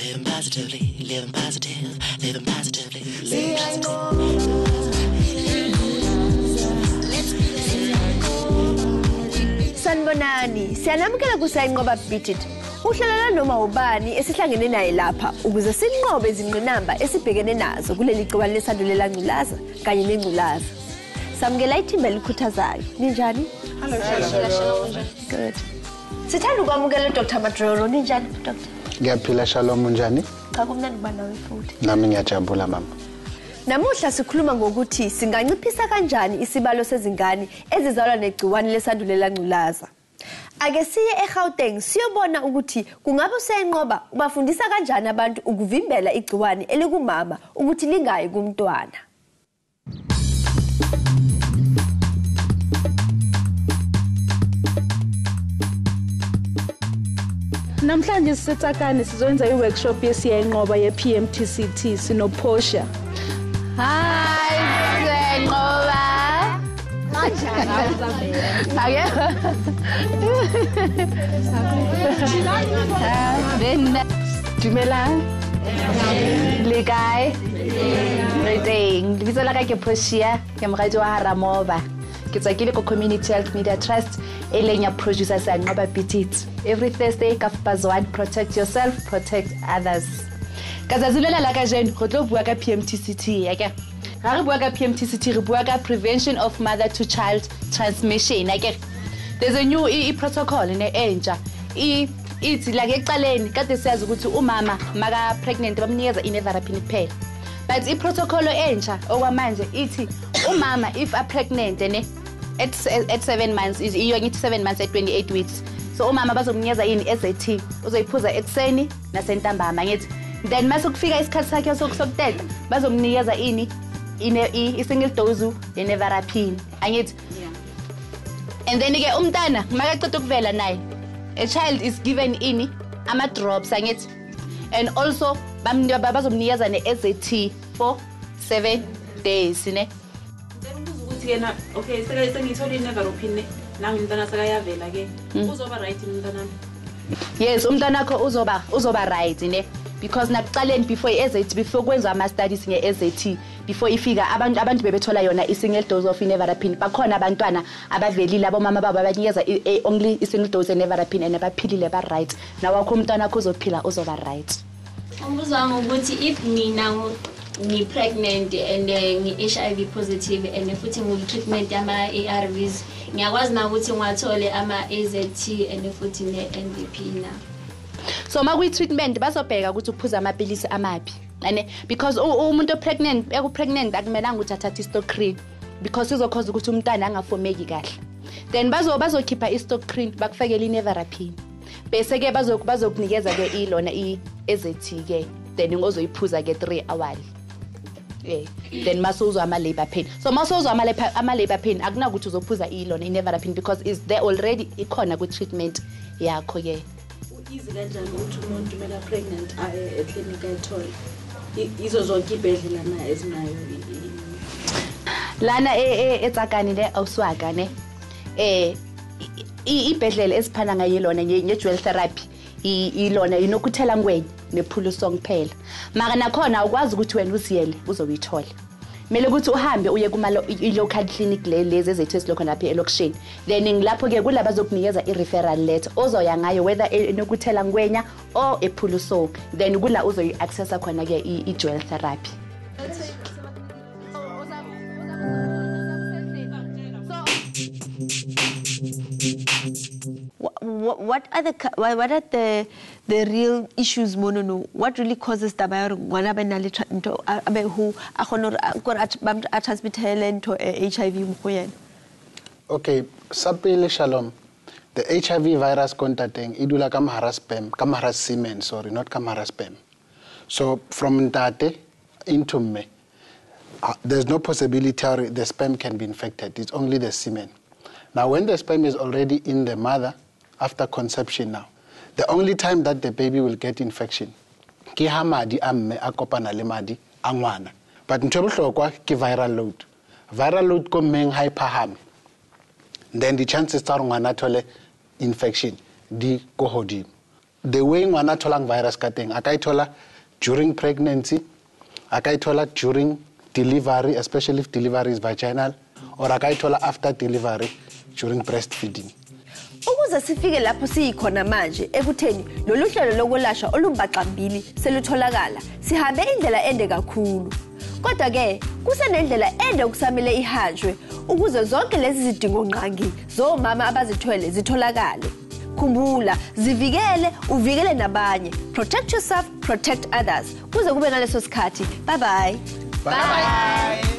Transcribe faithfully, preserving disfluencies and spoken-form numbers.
living positively, living positive, living positively, living positive. Sanibonani, siyanamukela kuSiyayinqoba Beat It. Uhlalela noma ubani esihlangene naye lapha ukuze sinqobe izingqinamba esibhekene nazo kuleli gciwane lesandulela ngculaza kanye nengculaza. Samukela ithimba elikhuthazayo. Ninjani? Hello, shalom. Good. Sithanda ukwamukela uDoctor Madrolo. Ninjani, Doctor? Ngiyaphila, shalom njani? Cha kumnandi kuba nawe futhi. Nami ngiyajabula mama. Namuhla sikhuluma ngokuthi singanciphisa kanjani isibalo sezingane ezizalwa negciwane lesandulela ngculaza. Ake siye eGauteng siyobona ukuthi kungabe uSiyayinqoba ubafundisa kanjani abantu ukuvimbela igciwane elikumama ukuthi lingayi kumntwana. Namhlanje sisetsakane sizoyenza iworkshop yeSiyayinqoba ye-P M T C T sino Portia. Hi, Siyayinqoba. Dumelang. Le kae? Gauteng. Lebitso la ka ke Portia, ke moradi wa Ramovha. Ke tsakile ko Community Health Media Trust e leng ya producer Siyayinqoba Beat It. Every Thursday ka half one, protect yourself, protect others. Ka zazilela la ka jeno go tlo bua ka P M T C T ya ke. Ga re bua ka P M T C T re bua ka prevention of mother to child transmission ya ke. There's a new e protocol ne entsha. I ithi la ke eqaleni kade siyazi ukuthi umama maka pregnant bamnikeza inevarapin kuphela. But I protocol entsha okwamanje ithi umama if a pregnant ne at at seven months is iyo ngithi seven months at twenty-eight weeks. So umama bazomnikeza ini S A T uzoyiphuza ekseni nasentambama ngithi then mase kufika isikhathi sakhe sokuteta bazomnikeza ini ine I single dose yenevarapin angithi and then ke umntana makaqeda ukuvela naye a child is given ini ama drops angithi and also bazomnikeza ne S A T for seven days ne ukuthi yena okay seke sengithola inevarapin ne la ngimntana sakayavela ke uzoba right umntana. Yes umntana wakho uzoba uzoba right ne because nakuqaleni before i-S A T before kwenza ama studies nge-S A T before ifika abantu abantu bebethola yona i-single dose of inevarapin bakhona abantwana abavelile abomama babo abanikeza only i-single dose yenevarapin and abaphilile ba right nawakho umntwana wakho uzophila uzoba right. Umbuzo wami ukuthi if mina ngi pregnant and ngi-H I V positive and futhi ngi treatment ama A R Vs ngiyakwazi na ukuthi ngiwathole ama A Z T and futhi ne N V P na. So makuyi treatment bazobheka ukuthi uphuza amapilisi amaphi ane because umuntu pregnant eku pregnant akumelanga ukuthi athathe istockrine because izokhoza ukuthi umntana angafomeki kahle then bazo bazokhipha istockrine bakufakela inevarapin bese ke bazokunikeza ke ilona i-S A T ke then ngozoyiphuza ke three hours eh then masuzwa ama labor pain so masuzwa ama ama labor pain akunakuthi uzophuza ilona inevarapin because is there already ikhona ku treatment yakho ke. Easy kanjani ukuthi umuntu mela pregnant aye eclinic ayithole izo zonke ibhedlela na ezinayo lana e Tsakane le awuswaga ne eh ibhedlela esiphana ngayo lona nge-dual therapy ilona inokuthela ngwenye nephulo song phela maka nakhona ukwazi ukuthi wena usiyele uzobithola mele ukuthi uhambe uye kuma local clinic le lezi ezethu esilokho lapha elokushini then ngilapho ke kulaba zokunikeza i-referral letter ozoya ngayo whether enokuthela ngwenya or ephulo song then kula uzoyi accessa khona ke i-dual therapy. What, what are the what are the the real issues monono? What really causes the virus? One abe nali into abe who akhona a transmit to H I V mkhoyena. Okay, sapele shalom. The H I V virus contacting idula kamahara sperm, kamahara semen, sorry, not kamahara sperm. So from ntate into me, uh, there's no possibility the sperm can be infected. It's only the semen. Now, when the sperm is already in the mother after conception now, the only time that the baby will get infection, ki hamadi amme akopana le madi angwana. But ntobuhlokwa ki viral load. Viral load ko meng hyperham. Then the chances are ngwana thole infection di ko hodimo. the way ngwana tholang virus ka teng a ka ithola during pregnancy, a ka ithola during delivery, especially if delivery is vaginal, or a ka ithola after delivery during breastfeeding. Ukuze sifike lapho siyikhona manje ekutheni lolu hlelo lokwelashwa olumbaqambili selutholakala sihambe indlela ende kakhulu. Kodwa ke kusenendlela ende okusamele ihanjwe ukuze zonke lezi zidingo nqangi zomama abazithwele zitholakale. Khumbula, zivikele, uvikele nabanye. Protect yourself, protect others. Kuze kube ngaleso sikhathi. Bye bye. Bye bye.